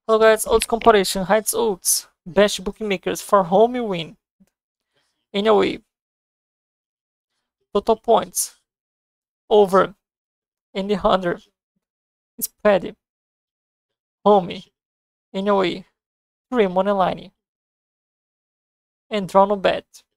Hello guys, odds comparison, heights odds, best bookmakers for home win. Anyway, total points, over, in the 100, spread, home, anyway, 3 money line, and draw no bet.